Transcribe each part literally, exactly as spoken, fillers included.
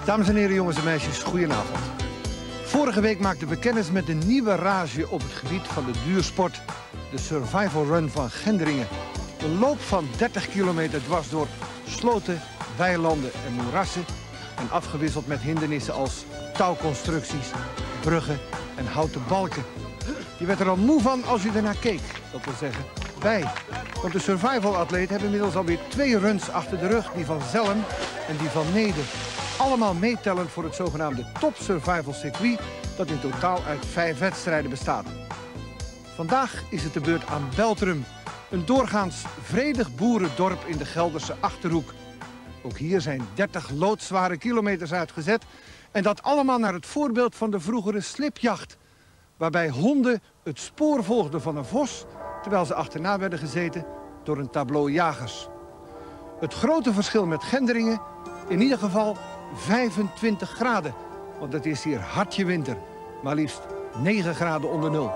Dames en heren, jongens en meisjes, goedenavond. Vorige week maakten we kennis met een nieuwe rage op het gebied van de duursport. De Survival Run van Gendringen. Een loop van dertig kilometer dwars door sloten, weilanden en moerassen. En afgewisseld met hindernissen als touwconstructies, bruggen en houten balken. Je werd er al moe van als je ernaar keek. Dat wil zeggen, wij. Want de survival-atleten hebben inmiddels alweer twee runs achter de rug. Die van Zelm en die van Neede. Allemaal meetellend voor het zogenaamde Top Survival Circuit, dat in totaal uit vijf wedstrijden bestaat. Vandaag is het de beurt aan Beltrum, een doorgaans vredig boerendorp in de Gelderse Achterhoek. Ook hier zijn dertig loodzware kilometers uitgezet en dat allemaal naar het voorbeeld van de vroegere slipjacht, waarbij honden het spoor volgden van een vos, terwijl ze achterna werden gezeten door een tableau jagers. Het grote verschil met Gendringen, in ieder geval vijfentwintig graden. Want het is hier hartje winter. Maar liefst negen graden onder nul.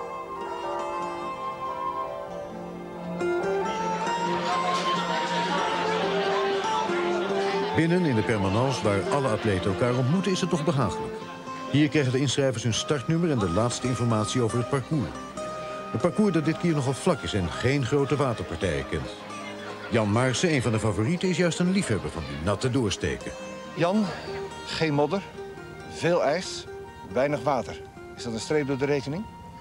Binnen in de permanence waar alle atleten elkaar ontmoeten is het toch behagelijk. Hier krijgen de inschrijvers hun startnummer en de laatste informatie over het parcours. Een parcours dat dit keer nogal vlak is en geen grote waterpartijen kent. Jan Maarsen, een van de favorieten, is juist een liefhebber van die natte doorsteken. Jan, geen modder, veel ijs, weinig water. Is dat een streep door de rekening?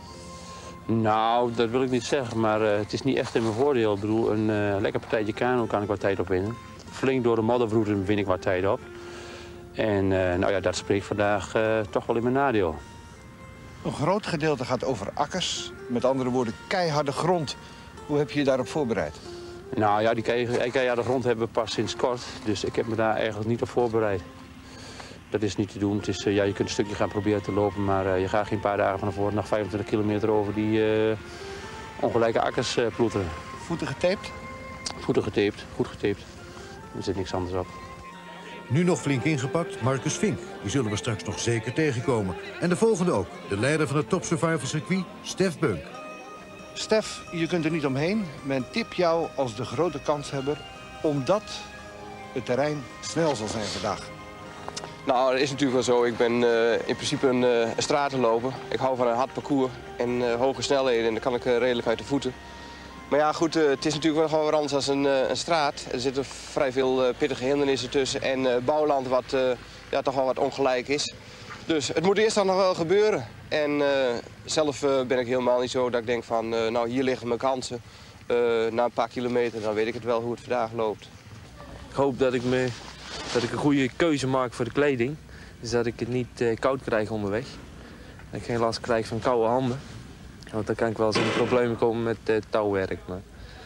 Nou, dat wil ik niet zeggen, maar uh, het is niet echt in mijn voordeel. Ik bedoel, een uh, lekker partijtje kano kan ik wat tijd op winnen. Flink door de moddervloed win ik wat tijd op. En uh, nou ja, dat spreekt vandaag uh, toch wel in mijn nadeel. Een groot gedeelte gaat over akkers. Met andere woorden, keiharde grond. Hoe heb je je daarop voorbereid? Nou ja, die keiharde grond hebben we pas sinds kort. Dus ik heb me daar eigenlijk niet op voorbereid. Dat is niet te doen. Het is, uh, ja, je kunt een stukje gaan proberen te lopen, maar uh, je gaat geen paar dagen van tevoren nog vijfentwintig kilometer over die uh, ongelijke akkers uh, ploeteren. Voeten getaped? Voeten getaped, goed getaped. Er zit niks anders op. Nu nog flink ingepakt, Marcus Vink. Die zullen we straks nog zeker tegenkomen. En de volgende ook, de leider van het Top Survival Circuit, Stef Beunk. Stef, je kunt er niet omheen. Men tipt jou als de grote kanshebber, omdat het terrein snel zal zijn vandaag. Nou, dat is natuurlijk wel zo. Ik ben uh, in principe een, uh, een stratenloper. Ik hou van een hard parcours en uh, hoge snelheden en dan kan ik uh, redelijk uit de voeten. Maar ja, goed, uh, het is natuurlijk wel gewoon weer anders dan een, uh, een straat. Er zitten vrij veel uh, pittige hindernissen tussen en uh, bouwland wat uh, ja, toch wel wat ongelijk is. Dus het moet eerst dan nog wel gebeuren. En uh, zelf uh, ben ik helemaal niet zo dat ik denk van, uh, nou hier liggen mijn kansen. Uh, na een paar kilometer, dan weet ik het wel hoe het vandaag loopt. Ik hoop dat ik, me, dat ik een goede keuze maak voor de kleding. Dus dat ik het niet uh, koud krijg onderweg. Dat ik geen last krijg van koude handen. Want dan kan ik wel eens in de problemen komen met uh, touwwerk. Maar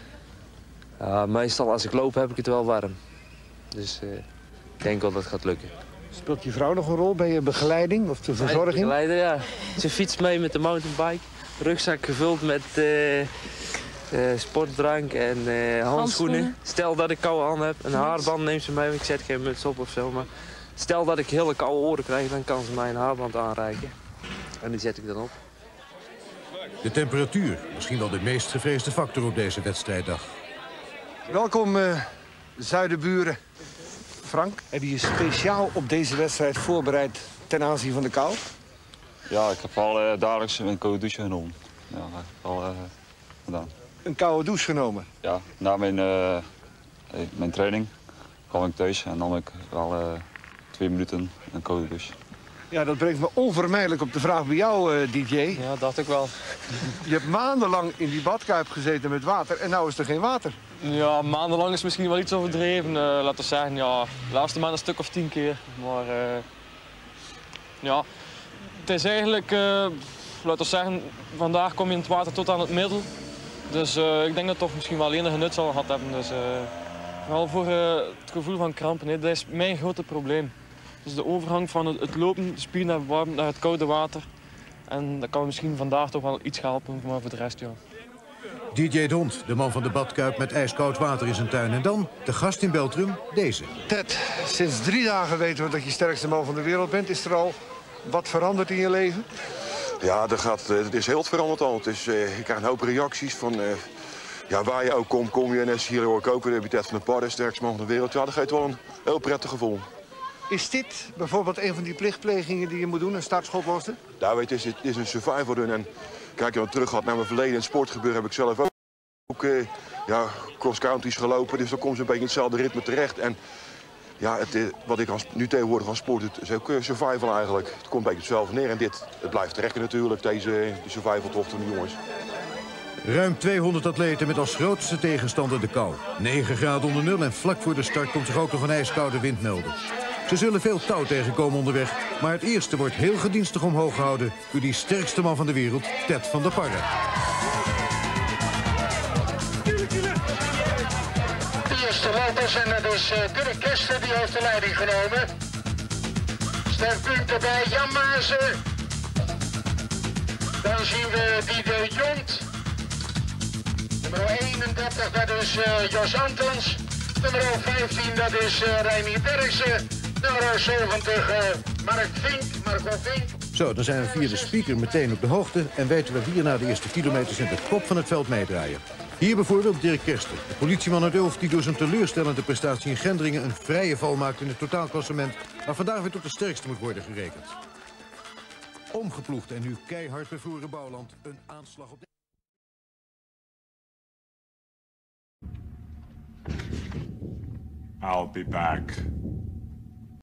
uh, meestal als ik loop heb ik het wel warm. Dus uh, ik denk wel dat het gaat lukken. Speelt je vrouw nog een rol? Ben je begeleiding of de verzorging? Begeleider, ja. Ze fietst mee met de mountainbike. Rugzak gevuld met uh, uh, sportdrank en uh, handschoenen. handschoenen. Stel dat ik koude handen heb. Een haarband neemt ze mee. Ik zet geen muts op of zo. Maar stel dat ik hele koude oren krijg, dan kan ze mij een haarband aanreiken. En die zet ik dan op. De temperatuur, misschien wel de meest gevreesde factor op deze wedstrijddag. Welkom, uh, zuidenburen. Frank, heb je je speciaal op deze wedstrijd voorbereid ten aanzien van de kou? Ja, ik heb al uh, dagelijks een koude douche genomen. Ja, dat heb ik al uh, gedaan. Een koude douche genomen? Ja, na mijn, uh, mijn training kwam ik thuis en nam ik wel uh, twee minuten een koude douche. Ja, dat brengt me onvermijdelijk op de vraag bij jou, uh, D J. Ja, dacht ik wel. Je hebt maandenlang in die badkuip gezeten met water en nou is er geen water. Ja, maandenlang is misschien wel iets overdreven. Uh, laten we zeggen, ja, de laatste maand een stuk of tien keer. Maar uh, ja, het is eigenlijk, uh, laten we zeggen, vandaag kom je in het water tot aan het middel. Dus uh, ik denk dat het toch misschien wel enige nut zal gehad hebben. Dus, uh, vooral voor uh, het gevoel van krampen, hè. Dat is mijn grote probleem. Dus de overgang van het, het lopen, de spier naar, warm, naar het koude water. En dat kan misschien vandaag toch wel iets helpen, maar voor de rest, ja. D J Dont, de man van de badkuip met ijskoud water in zijn tuin. En dan, de gast in Beltrum, deze. Ted, sinds drie dagen weten we dat je sterkste man van de wereld bent. Is er al wat veranderd in je leven? Ja, er gaat, het is heel wat veranderd al. Het is, uh, je krijgt een hoop reacties van... Uh, ja, waar je ook komt, kom je. En als hier hoor ik ook weer de Ted van de Parden, sterkste man van de wereld. Ja, dat geeft wel een heel prettig gevoel. Is dit bijvoorbeeld een van die plichtplegingen die je moet doen, een startschot lossen? Ja, weet je, het is, het is een survival run. En kijk, je wat terug gaat naar mijn verleden in het sportgebeuren, heb ik zelf ook, ook uh, ja, cross-countries gelopen. Dus dan komt ze een beetje in hetzelfde ritme terecht. En ja, het, uh, wat ik als, nu tegenwoordig aan sport doe, is ook uh, survival eigenlijk. Het komt een beetje hetzelfde neer. En dit, het blijft trekken natuurlijk, deze die survival-tocht van de jongens. Ruim tweehonderd atleten met als grootste tegenstander de kou. negen graden onder nul en vlak voor de start komt zich ook nog een ijskoude wind melden. Ze zullen veel touw tegenkomen onderweg, maar het eerste wordt heel gedienstig omhoog gehouden door die sterkste man van de wereld, Ted van der Parre. De eerste lopers en dat is uh, Dirk Kester, die heeft de leiding genomen. Sterkpunt erbij, Jan Maassen. Dan zien we Diede Jont. Nummer eenendertig, dat is uh, Jos Antons. Nummer vijftien, dat is uh, Reinier Derksen. Nummer zeventig, uh, Mark Vink, Marco Vink. Zo, dan zijn we via de speaker meteen op de hoogte en weten we wie er na de eerste kilometers in de kop van het veld meedraaien. Hier bijvoorbeeld Dirk Kester, de politieman uit Ulft die door zijn teleurstellende prestatie in Gendringen een vrije val maakt in het totaalklassement, maar vandaag weer tot de sterkste moet worden gerekend. Omgeploegd en nu keihard bevroren bouwland, een aanslag op de... I'll be back.